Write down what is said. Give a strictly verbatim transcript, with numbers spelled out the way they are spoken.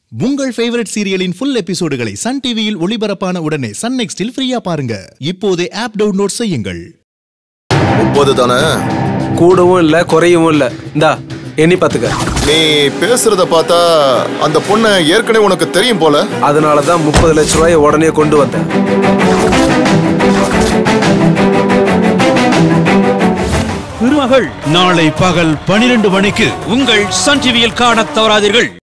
உங்கள் ஃபேவரட் சீரியலின் full எபிசோடுகளை சன் டிவியில் ஒளிபரப்பான உடனே சன் நெக்ஸ்டில் ஃப்ரீயா பாருங்க. இப்போதே ஆப் டவுன்லோட் செய்யுங்கள். முப்பது தானே? கூடவும் இல்ல குறையவும் இல்ல. இந்தா எண்ணி பாத்துக்க. நீ பேசுறத பார்த்தா அந்த பொண்ணை ஏற்கனவே உனக்கு தெரியும் போல. அதனால தான் முப்பது லட்சம் ரூபாயை உடனே கொண்டு வந்தேன். திருமகள் நாளை பகல் பனிரெண்டு மணிக்கு உங்கள் சன் டிவியில் காணத் தவறாதீர்கள்.